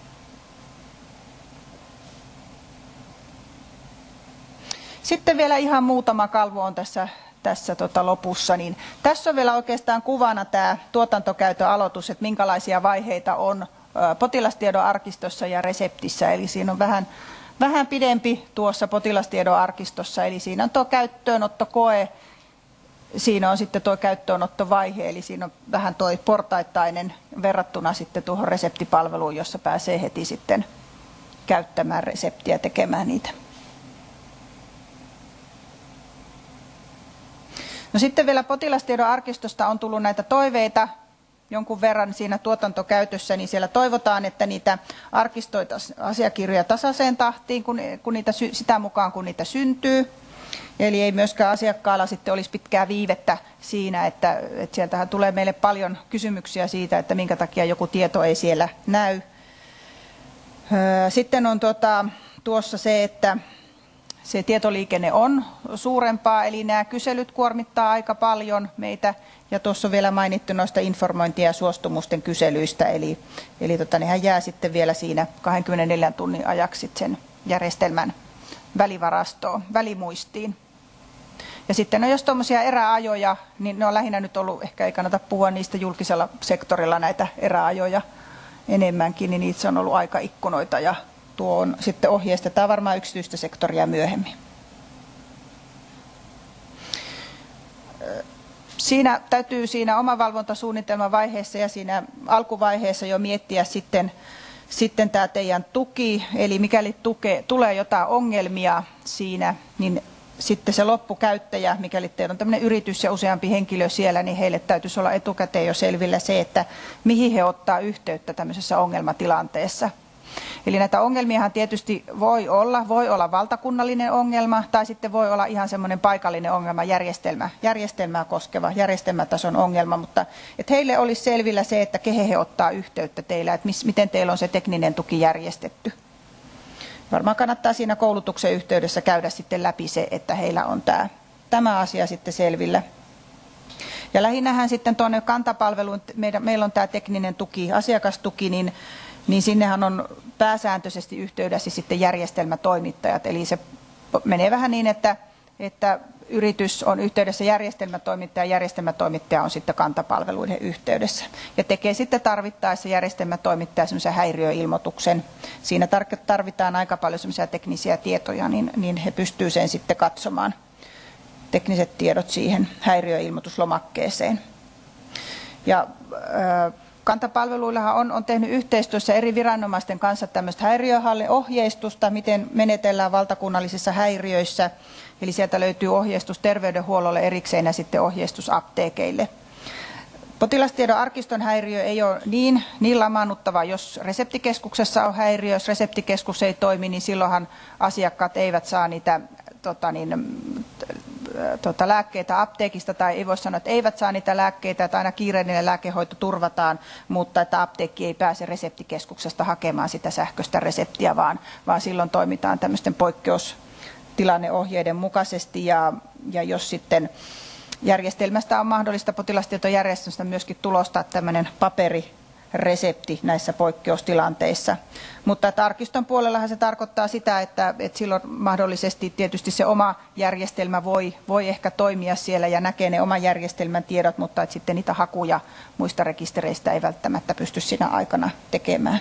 Sitten vielä ihan muutama kalvo on tässä, tässä tota lopussa. Niin tässä on vielä oikeastaan kuvana tämä tuotantokäytön aloitus, että minkälaisia vaiheita on potilastiedon arkistossa ja reseptissä. Eli siinä on vähän, vähän pidempi tuossa potilastiedon arkistossa, eli siinä on tuo käyttöönottokoe. Siinä on sitten tuo käyttöönottovaihe, eli siinä on vähän tuo portaittainen verrattuna sitten tuohon reseptipalveluun, jossa pääsee heti sitten käyttämään reseptiä, tekemään niitä. No sitten vielä potilastiedon arkistosta on tullut näitä toiveita jonkun verran siinä tuotantokäytössä, niin siellä toivotaan, että niitä arkistoita asiakirjoja tasaiseen tahtiin, kun, kun niitä, sitä mukaan kun niitä syntyy. Eli ei myöskään asiakkaalla sitten olisi pitkää viivettä siinä, että, että sieltähän tulee meille paljon kysymyksiä siitä, että minkä takia joku tieto ei siellä näy. Sitten on tuota, tuossa se, että se tietoliikenne on suurempaa, eli nämä kyselyt kuormittaa aika paljon meitä. Ja tuossa on vielä mainittu noista informointia ja suostumusten kyselyistä, eli, eli tota, nehän jää sitten vielä siinä kaksikymmentäneljä tunnin ajaksi sen järjestelmän välivarastoon, välimuistiin. Ja sitten no, jos tuommoisia eräajoja, niin ne on lähinnä nyt ollut, ehkä ei kannata puhua niistä julkisella sektorilla näitä eräajoja enemmänkin, niin niitä on ollut aikaikkunoita ja tuo on, sitten ohjeistetaan varmaan yksityistä sektoria myöhemmin. Siinä täytyy siinä omavalvontasuunnitelman vaiheessa ja siinä alkuvaiheessa jo miettiä sitten, sitten tämä teidän tuki, eli mikäli tuke, tulee jotain ongelmia siinä, niin sitten se loppukäyttäjä, mikäli teillä on tämmöinen yritys ja useampi henkilö siellä, niin heille täytyisi olla etukäteen jo selvillä se, että mihin he ottaa yhteyttä tämmöisessä ongelmatilanteessa. Eli näitä ongelmiahan tietysti voi olla, voi olla valtakunnallinen ongelma tai sitten voi olla ihan semmoinen paikallinen ongelma, järjestelmä, järjestelmää koskeva, järjestelmätason ongelma, mutta että heille olisi selvillä se, että kehen he ottaa yhteyttä teillä, että mis, miten teillä on se tekninen tuki järjestetty. Varmaan kannattaa siinä koulutuksen yhteydessä käydä sitten läpi se, että heillä on tämä, tämä asia sitten selvillä. Ja lähinnähän sitten tuonne kantapalveluun, meidän, meillä on tämä tekninen tuki, asiakastuki, niin niin sinnehän on pääsääntöisesti yhteydessä sitten järjestelmätoimittajat. Eli se menee vähän niin, että, että yritys on yhteydessä järjestelmätoimittaja ja järjestelmätoimittaja on sitten kantapalveluiden yhteydessä. Ja tekee sitten tarvittaessa järjestelmätoimittaja semmoisen häiriöilmoituksen. Siinä tarvitaan aika paljon semmoisia teknisiä tietoja, niin, niin he pystyvät sen sitten katsomaan, tekniset tiedot siihen häiriöilmoituslomakkeeseen. Ja, äh, Kantapalveluillahan on, on tehnyt yhteistyössä eri viranomaisten kanssa tämmöistä häiriöhallinto-ohjeistusta, miten menetellään valtakunnallisissa häiriöissä. Eli sieltä löytyy ohjeistus terveydenhuollolle erikseen ja sitten ohjeistus apteekeille. Potilastiedon arkiston häiriö ei ole niin, niin lamaannuttava, jos reseptikeskuksessa on häiriö. Jos reseptikeskus ei toimi, niin silloinhan asiakkaat eivät saa niitä tota niin, tota, lääkkeitä apteekista, tai ei voi sanoa, että eivät saa niitä lääkkeitä, että aina kiireellinen lääkehoito turvataan, mutta että apteekki ei pääse reseptikeskuksesta hakemaan sitä sähköistä reseptiä, vaan, vaan silloin toimitaan tämmöisten poikkeustilanneohjeiden mukaisesti, ja, ja jos sitten järjestelmästä on mahdollista potilastietojärjestelmästä myöskin tulostaa tämmöinen paperiresepti näissä poikkeustilanteissa. Mutta että arkiston puolellahan se tarkoittaa sitä, että, että silloin mahdollisesti tietysti se oma järjestelmä voi, voi ehkä toimia siellä ja näkee ne oman järjestelmän tiedot, mutta että sitten niitä hakuja muista rekistereistä ei välttämättä pysty siinä aikana tekemään.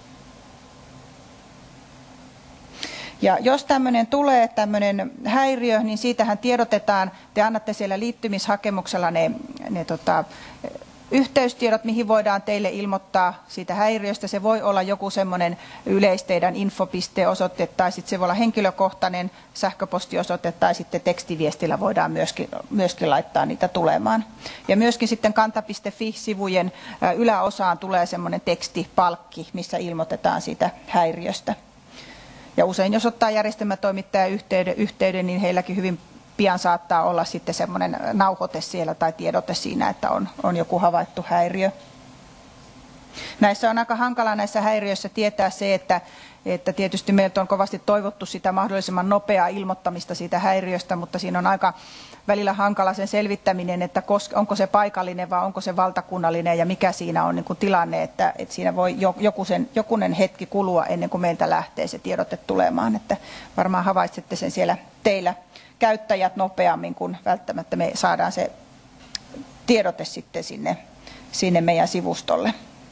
Ja jos tämmöinen tulee, tämmöinen häiriö, niin siitähän tiedotetaan, te annatte siellä liittymishakemuksella ne, ne tota, yhteystiedot, mihin voidaan teille ilmoittaa siitä häiriöstä. Se voi olla joku semmoinen yleisteidän infopisteosoite tai sitten se voi olla henkilökohtainen sähköpostiosoite tai sitten tekstiviestillä voidaan myöskin, myöskin laittaa niitä tulemaan. Ja myöskin sitten kanta piste fi-sivujen yläosaan tulee semmoinen tekstipalkki, missä ilmoitetaan siitä häiriöstä. Ja usein jos ottaa järjestelmätoimittaja yhteyden, yhteyden niin heilläkin hyvin pian saattaa olla sitten semmoinen nauhoite siellä tai tiedote siinä, että on, on joku havaittu häiriö. Näissä on aika hankala näissä häiriöissä tietää se, että, että tietysti meiltä on kovasti toivottu sitä mahdollisimman nopeaa ilmoittamista siitä häiriöstä, mutta siinä on aika välillä hankala sen selvittäminen, että onko se paikallinen vai onko se valtakunnallinen ja mikä siinä on niin kuin tilanne, että, että siinä voi joku sen, jokunen hetki kulua ennen kuin meiltä lähtee se tiedote tulemaan, että varmaan havaitsette sen siellä teillä käyttäjät nopeammin, kun välttämättä me saadaan se tiedote sitten sinne, sinne meidän sivustolle.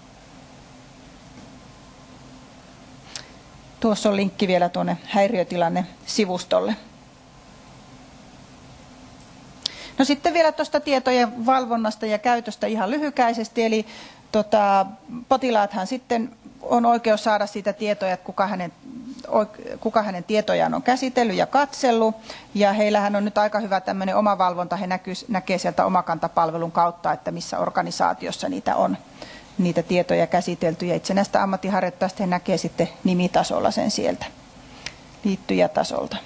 Tuossa on linkki vielä tuonne häiriötilanne-sivustolle. No sitten vielä tuosta tietojen valvonnasta ja käytöstä ihan lyhykäisesti, eli tota, potilaathan sitten on oikeus saada siitä tietoja, että kuka hänen, kuka hänen tietojaan on käsitellyt ja katsellut. Ja heillähän on nyt aika hyvä tämmöinen omavalvonta, he näkyy, näkee sieltä omakantapalvelun kautta, että missä organisaatiossa niitä on, niitä tietoja käsitelty. Ja itsenäistä ammattiharjoittajasta he näkee sitten nimitasolla sen sieltä, liittyjätasolta.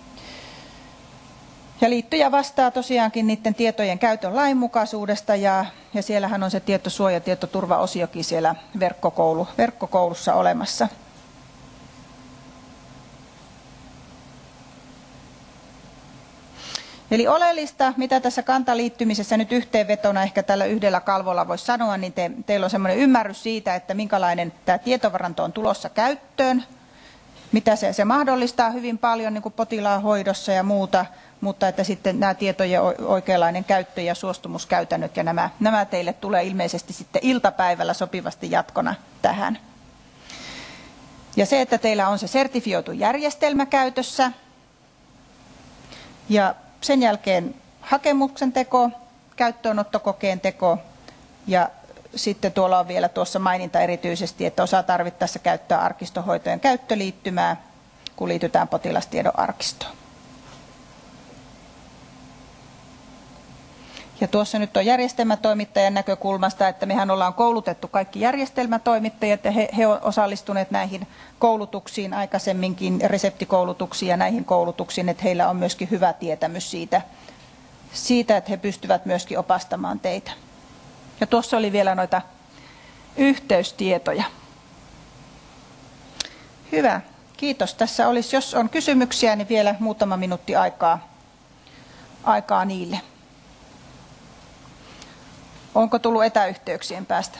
Ja liittyjä vastaa tosiaankin niiden tietojen käytön lainmukaisuudesta ja, ja siellähän on se tietosuoja- ja tietoturvaosiokin siellä verkkokoulu, verkkokoulussa olemassa. Eli oleellista, mitä tässä kantaliittymisessä nyt yhteenvetona ehkä tällä yhdellä kalvolla voisi sanoa, niin te, teillä on sellainen ymmärrys siitä, että minkälainen tämä tietovaranto on tulossa käyttöön, mitä se, se mahdollistaa hyvin paljon niin kuin potilaan hoidossa ja muuta, mutta että sitten nämä tietojen oikeanlainen käyttö ja suostumuskäytännöt ja nämä, nämä teille tulee ilmeisesti sitten iltapäivällä sopivasti jatkona tähän. Ja se, että teillä on se sertifioitu järjestelmä käytössä ja sen jälkeen hakemuksen teko, käyttöönottokokeen teko ja sitten tuolla on vielä tuossa maininta erityisesti, että osaa tarvittaessa käyttää arkistohoitojen käyttöliittymää, kun liitytään potilastiedon arkistoon. Ja tuossa nyt on järjestelmätoimittajan näkökulmasta, että mehän ollaan koulutettu kaikki järjestelmätoimittajat ja he, he ovat osallistuneet näihin koulutuksiin aikaisemminkin, reseptikoulutuksiin ja näihin koulutuksiin, että heillä on myöskin hyvä tietämys siitä, siitä että he pystyvät myöskin opastamaan teitä. Ja tuossa oli vielä noita yhteystietoja. Hyvä, kiitos. Tässä olisi, jos on kysymyksiä, niin vielä muutama minuutti aikaa, aikaa niille. Onko tullut etäyhteyksien päästä?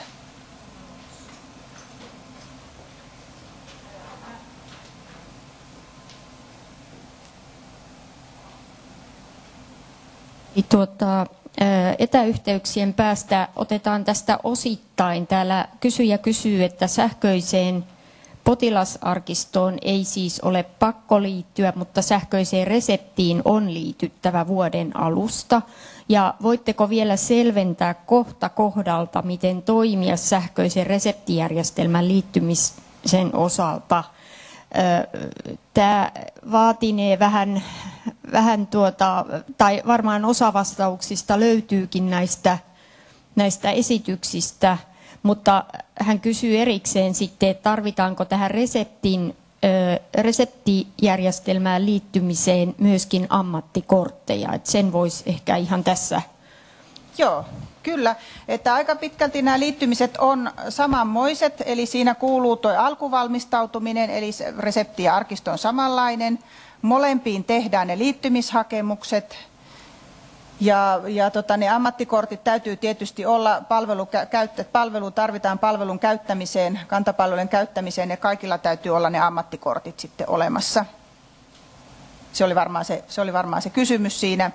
Tuota, etäyhteyksien päästä otetaan tästä osittain. Täällä kysyjä kysyy, että sähköiseen potilasarkistoon ei siis ole pakko liittyä, mutta sähköiseen reseptiin on liityttävä vuoden alusta. Ja voitteko vielä selventää kohta kohdalta, miten toimia sähköisen reseptijärjestelmän liittymisen osalta? Tämä vaatinee vähän, vähän tuota, tai varmaan osa vastauksista löytyykin näistä, näistä esityksistä, mutta hän kysyy erikseen sitten, että tarvitaanko tähän reseptin, reseptijärjestelmään liittymiseen myöskin ammattikortteja, että sen voisi ehkä ihan tässä. Joo, kyllä. Että aika pitkälti nämä liittymiset on samanmoiset, eli siinä kuuluu tuo alkuvalmistautuminen, eli se resepti ja arkisto on samanlainen. Molempiin tehdään ne liittymishakemukset. Ja, ja tota, ne ammattikortit täytyy tietysti olla, palvelu, käyttä, palvelu tarvitaan palvelun käyttämiseen, kantapalvelujen käyttämiseen, ja kaikilla täytyy olla ne ammattikortit sitten olemassa. Se oli varmaan se, se, oli varmaan se kysymys siinä.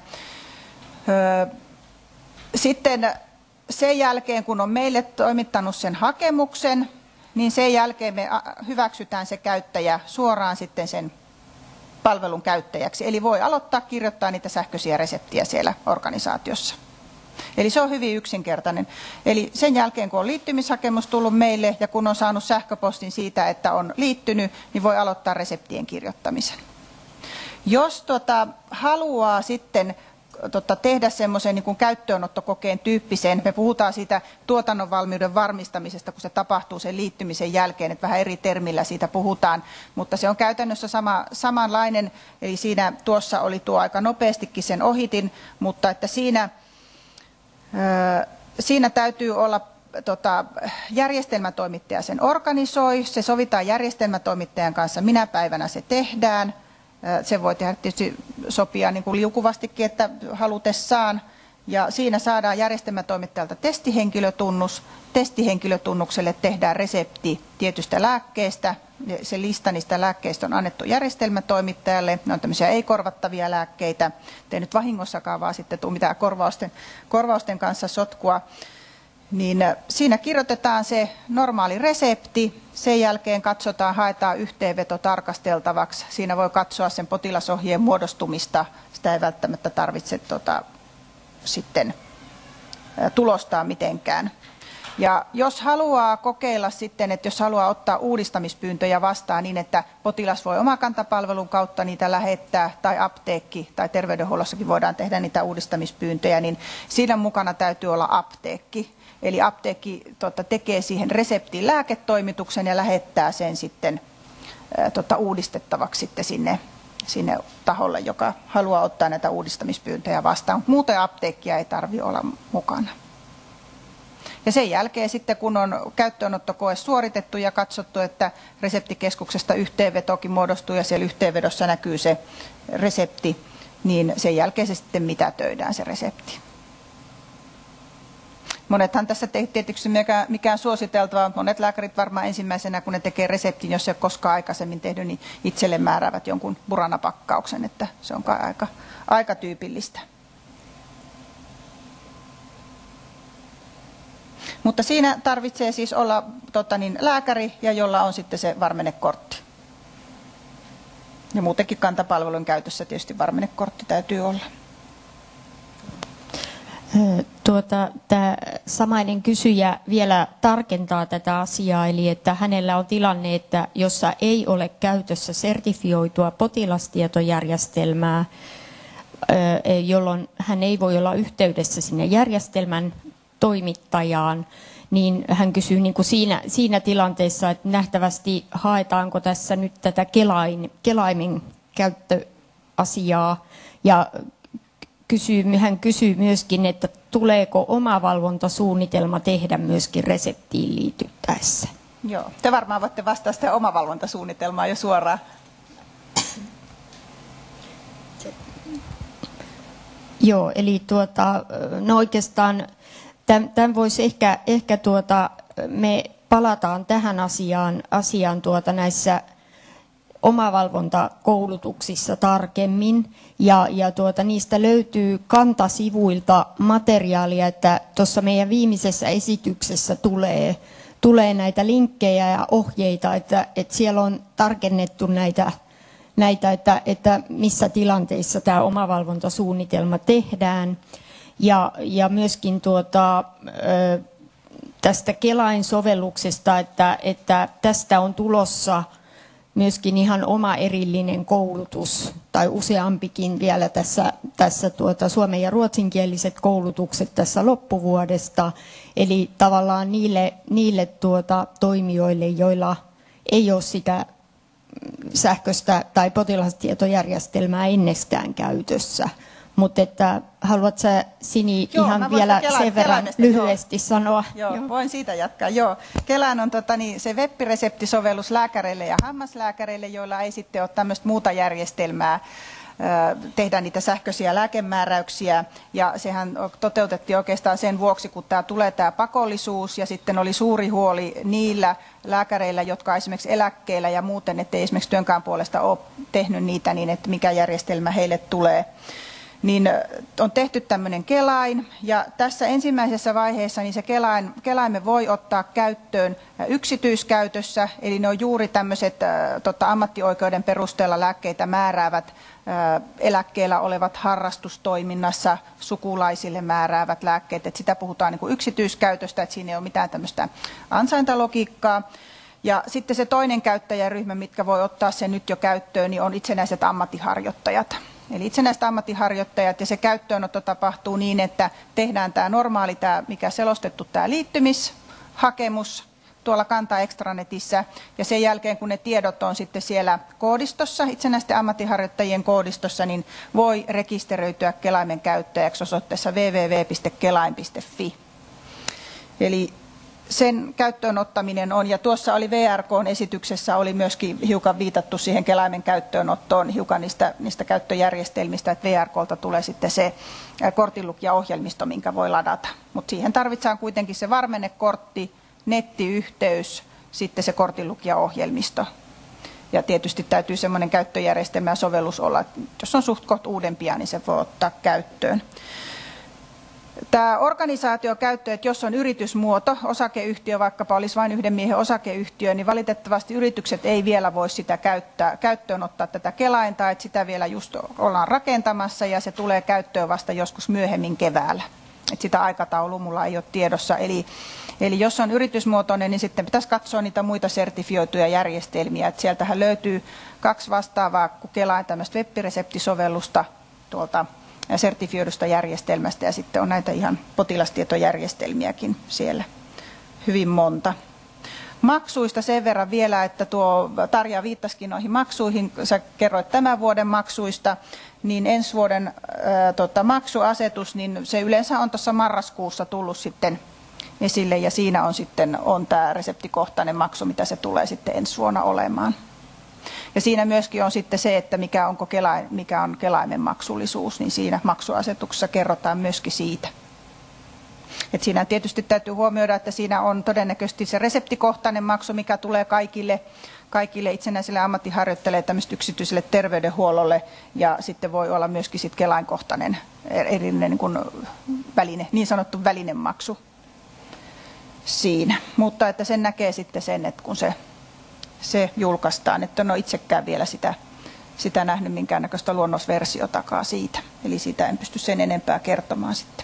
Sitten sen jälkeen, kun on meille toimittanut sen hakemuksen, niin sen jälkeen me hyväksytään se käyttäjä suoraan sitten sen palvelun käyttäjäksi. Eli voi aloittaa kirjoittaa niitä sähköisiä reseptiä siellä organisaatiossa. Eli se on hyvin yksinkertainen. Eli sen jälkeen, kun on liittymishakemus tullut meille ja kun on saanut sähköpostin siitä, että on liittynyt, niin voi aloittaa reseptien kirjoittamisen. Jos tota, haluaa sitten tota, tehdä semmoisen niin kuin käyttöönottokokeen tyyppisen, me puhutaan siitä tuotannon valmiuden varmistamisesta, kun se tapahtuu sen liittymisen jälkeen, että vähän eri termillä siitä puhutaan, mutta se on käytännössä sama, samanlainen, eli siinä tuossa oli tuo aika nopeastikin sen ohitin, mutta että siinä, ö, siinä täytyy olla Tota, järjestelmätoimittaja sen organisoi, se sovitaan järjestelmätoimittajan kanssa, minä päivänä se tehdään. Se voi tehdä tietysti sopia niin kuin liukuvastikin, että halutessaan. Ja siinä saadaan järjestelmätoimittajalta testihenkilötunnus. Testihenkilötunnukselle tehdään resepti tietystä lääkkeestä. Se lista niistä lääkkeistä on annettu järjestelmätoimittajalle. Ne on tämmöisiä ei-korvattavia lääkkeitä. Ei nyt vahingossakaan vaan sitten tule mitään korvausten, korvausten kanssa sotkua. Niin siinä kirjoitetaan se normaali resepti, sen jälkeen katsotaan, haetaan yhteenveto tarkasteltavaksi. Siinä voi katsoa sen potilasohjeen muodostumista, sitä ei välttämättä tarvitse tota, sitten ä, tulostaa mitenkään. Ja jos haluaa kokeilla sitten, että jos haluaa ottaa uudistamispyyntöjä vastaan niin, että potilas voi omakantapalvelun kautta niitä lähettää, tai apteekki, tai terveydenhuollossakin voidaan tehdä niitä uudistamispyyntöjä, niin siinä mukana täytyy olla apteekki. Eli apteekki tota, tekee siihen reseptiin lääketoimituksen ja lähettää sen sitten ää, tota, uudistettavaksi sitten sinne, sinne taholle, joka haluaa ottaa näitä uudistamispyyntöjä vastaan. Muuten apteekkia ei tarvitse olla mukana. Ja sen jälkeen sitten, kun on käyttöönottokoe suoritettu ja katsottu, että reseptikeskuksesta yhteenvetokin muodostuu ja siellä yhteenvedossa näkyy se resepti, niin sen jälkeen se sitten mitätöidään se resepti. Monethan tässä tietysti mikään suositeltavaa, monet lääkärit varmaan ensimmäisenä, kun ne tekee reseptin, jos ei ole koskaan aikaisemmin tehnyt, niin itselle määräävät jonkun buranapakkauksen, että se on aika, aika tyypillistä. Mutta siinä tarvitsee siis olla tota niin, lääkäri, ja jolla on sitten se varmennekortti. Ja muutenkin kantapalvelun käytössä tietysti varmennekortti täytyy olla. Tuota, tämä samainen kysyjä vielä tarkentaa tätä asiaa, eli että hänellä on tilanne, että jossa ei ole käytössä sertifioitua potilastietojärjestelmää, jolloin hän ei voi olla yhteydessä sinne järjestelmän toimittajaan, niin hän kysyy niin kuin siinä, siinä tilanteessa, että nähtävästi haetaanko tässä nyt tätä kelain, kelaimen käyttöasiaa, ja kysyy, hän kysyy myöskin, että tuleeko omavalvontasuunnitelma tehdä myöskin reseptiin liityttäessä. Joo, te varmaan voitte vastata sitä omavalvontasuunnitelmaa jo suoraan. Joo, eli tuota, no oikeastaan tämän, tämän voisi ehkä, ehkä tuota, me palataan tähän asiaan, asiaan tuota näissä omavalvontakoulutuksissa tarkemmin, ja, ja tuota, niistä löytyy kantasivuilta materiaalia, että tuossa meidän viimeisessä esityksessä tulee, tulee näitä linkkejä ja ohjeita, että, että siellä on tarkennettu näitä, näitä että, että missä tilanteissa tämä omavalvontasuunnitelma tehdään, ja, ja myöskin tuota, tästä Kelain sovelluksesta, että, että tästä on tulossa myöskin ihan oma erillinen koulutus, tai useampikin vielä tässä, tässä tuota, suomen- ja ruotsinkieliset koulutukset tässä loppuvuodesta. Eli tavallaan niille, niille tuota, toimijoille, joilla ei ole sitä sähköistä tai potilastietojärjestelmää ennestään käytössä. Mutta että haluatko sä, Sini, joo, ihan vielä Kelan, sen verran Kelan, lyhyesti joo. sanoa? Joo, joo, voin siitä jatkaa. Joo. Kelan on tota, niin, se web-reseptisovellus lääkäreille ja hammaslääkäreille, joilla ei sitten ole tämmöistä muuta järjestelmää tehdä niitä sähköisiä lääkemääräyksiä, ja sehän toteutettiin oikeastaan sen vuoksi, kun tämä tulee tämä pakollisuus, ja sitten oli suuri huoli niillä lääkäreillä, jotka esimerkiksi eläkkeellä ja muuten, ettei esimerkiksi työnkään puolesta ole tehnyt niitä, niin että mikä järjestelmä heille tulee. niin on tehty tämmöinen kelain, ja tässä ensimmäisessä vaiheessa niin se kelain, kelaimen voi ottaa käyttöön yksityiskäytössä, eli ne on juuri tämmöiset äh, tota, ammattioikeuden perusteella lääkkeitä määräävät, äh, eläkkeellä olevat harrastustoiminnassa sukulaisille määräävät lääkkeet, että sitä puhutaan niin kuin yksityiskäytöstä, että siinä ei ole mitään tämmöistä ansaintalogiikkaa. Ja sitten se toinen käyttäjäryhmä, mitkä voi ottaa sen nyt jo käyttöön, niin on itsenäiset ammattiharjoittajat. Eli itsenäiset ammattiharjoittajat, ja se käyttöönotto tapahtuu niin, että tehdään tämä normaali, tämä, mikä selostettu tämä liittymishakemus tuolla Kanta Extranetissä, ja sen jälkeen kun ne tiedot on sitten siellä koodistossa, itsenäisten ammattiharjoittajien koodistossa, niin voi rekisteröityä kelaimen käyttäjäksi osoitteessa double-u double-u double-u piste kelain piste fi. Eli sen käyttöön ottaminen on, ja tuossa oli V R K-esityksessä oli myöskin hiukan viitattu siihen kelaimen käyttöönottoon, hiukan niistä, niistä käyttöjärjestelmistä, että V R K:lta tulee sitten se kortinlukijaohjelmisto, minkä voi ladata. Mutta siihen tarvitaan kuitenkin se varmennekortti, nettiyhteys, sitten se kortinlukijaohjelmisto. Ja tietysti täytyy semmoinen käyttöjärjestelmä ja sovellus olla, että jos on suht koht uudempia, niin se voi ottaa käyttöön. Tämä organisaatiokäyttö, että jos on yritysmuoto, osakeyhtiö, vaikkapa olisi vain yhden miehen osakeyhtiö, niin valitettavasti yritykset ei vielä voi sitä käyttää, käyttöön ottaa tätä kelainta, että sitä vielä just ollaan rakentamassa ja se tulee käyttöön vasta joskus myöhemmin keväällä. Että sitä aikataulua mulla ei ole tiedossa. Eli, eli jos on yritysmuotoinen, niin sitten pitäisi katsoa niitä muita sertifioituja järjestelmiä. Että sieltähän löytyy kaksi vastaavaa kuin Kelain tämmöistä web-reseptisovellusta tuolta sertifioidusta järjestelmästä, ja sitten on näitä ihan potilastietojärjestelmiäkin siellä hyvin monta. Maksuista sen verran vielä, että tuo Tarja viittasikin noihin maksuihin, sä kerroit tämän vuoden maksuista, niin ensi vuoden ää, tota, maksuasetus, niin se yleensä on tuossa marraskuussa tullut sitten esille, ja siinä on sitten on tämä reseptikohtainen maksu, mitä se tulee sitten ensi vuonna olemaan. Ja siinä myöskin on sitten se, että mikä, onko kela, mikä on kelaimen maksullisuus, niin siinä maksuasetuksessa kerrotaan myöskin siitä. Et siinä tietysti täytyy huomioida, että siinä on todennäköisesti se reseptikohtainen maksu, mikä tulee kaikille, kaikille itsenäisille ammattiharjoittajille, tämmöistä yksityiselle terveydenhuollolle, ja sitten voi olla myöskin sit kelainkohtainen erillinen niin, kuin väline, niin sanottu välinemaksu siinä. Mutta että sen näkee sitten sen, että kun se se julkaistaan, että en ole itsekään vielä sitä, sitä nähnyt minkäännäköistä luonnosversiotakaan siitä. Eli siitä en pysty sen enempää kertomaan sitten.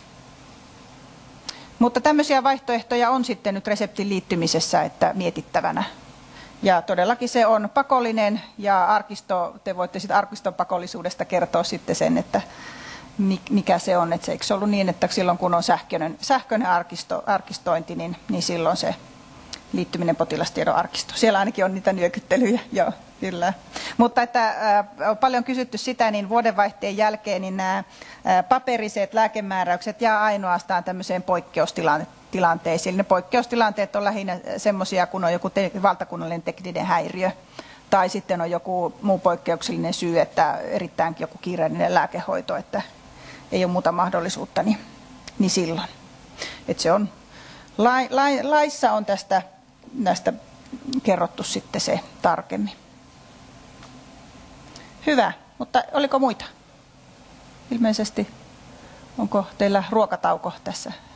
Mutta tämmöisiä vaihtoehtoja on sitten nyt reseptin liittymisessä, että mietittävänä. Ja todellakin se on pakollinen, ja arkisto, te voitte sitten arkiston pakollisuudesta kertoa sitten sen, että mikä se on. Että se, eikö se ollut niin, että silloin kun on sähköinen, sähköinen arkisto, arkistointi, niin, niin silloin se liittyminen potilastiedon arkistoon. Siellä ainakin on niitä nyökyttelyjä, joo, kyllä. Mutta että äh, on paljon kysytty sitä, niin vuodenvaihteen jälkeen niin nämä äh, paperiset lääkemääräykset jää ainoastaan tämmöiseen poikkeustilanteisiin. Eli ne poikkeustilanteet on lähinnä semmoisia, kun on joku te- valtakunnallinen tekninen häiriö, tai sitten on joku muu poikkeuksellinen syy, että erittäinkin joku kiireellinen lääkehoito, että ei ole muuta mahdollisuutta, niin, niin silloin. Että se on, lai, lai, laissa on tästä näistä kerrottu sitten se tarkemmin. Hyvä, mutta oliko muita? Ilmeisesti onko teillä ruokatauko tässä